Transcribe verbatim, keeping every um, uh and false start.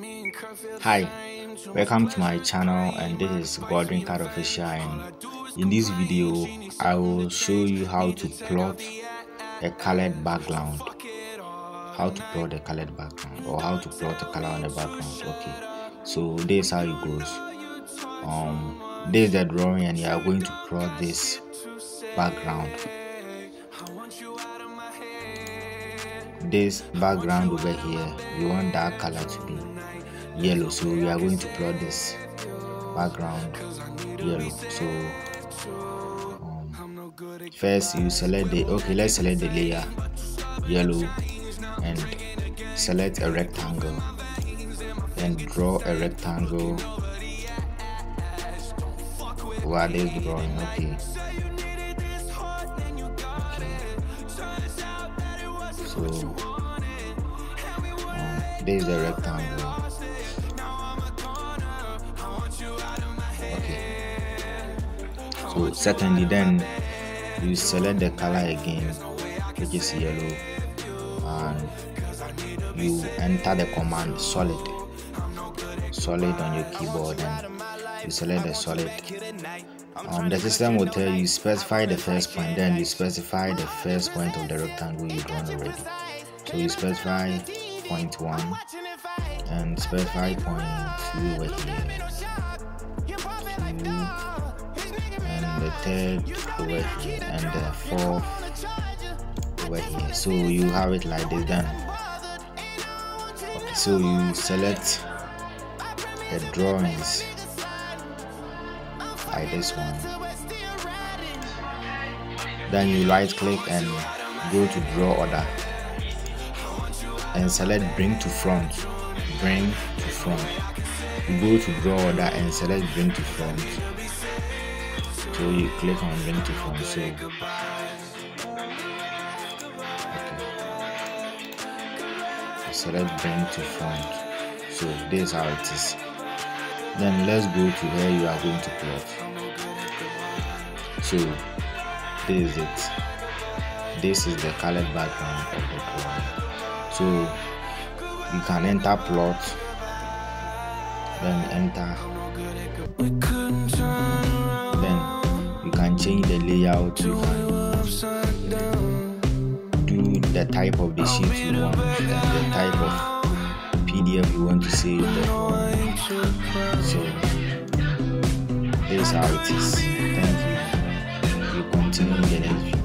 Hi, welcome to my channel, and this is Godwin Card Official, and in this video I will show you how to plot a colored background how to plot a colored background or how to plot a color on the background. Okay, so this is how it goes. Um this is the drawing, and you are going to plot this background. This background over here, you want that color to be yellow, so we are going to plot this background yellow. So um, first you select the okay let's select the layer yellow and select a rectangle and draw a rectangle while this drawing. Okay, so um, this is the rectangle. So secondly, then you select the color again, which is yellow, and you enter the command solid solid on your keyboard, and you select the solid. Um, the system will tell you specify the first point, then you specify the first point of the rectangle you drawn already. So you specify point one and specify point two over here, two, and the third over here, and the fourth over here. So you have it like this. Then okay, so you select the drawings like this one, then you right click and go to draw order and select bring to front bring to front you go to draw order and select bring to front. So you click on bring to front. So okay, you select bring to front. So this is how it is. Then let's go to where you are going to plot. So this is it. This is the colored background of the drawing. So you can enter plot, then enter, then you can change the layout. You can do the type of the sheet you want and the type of P D F you want to save the drawing. So this is how it is. Thank you. You continue in the next video.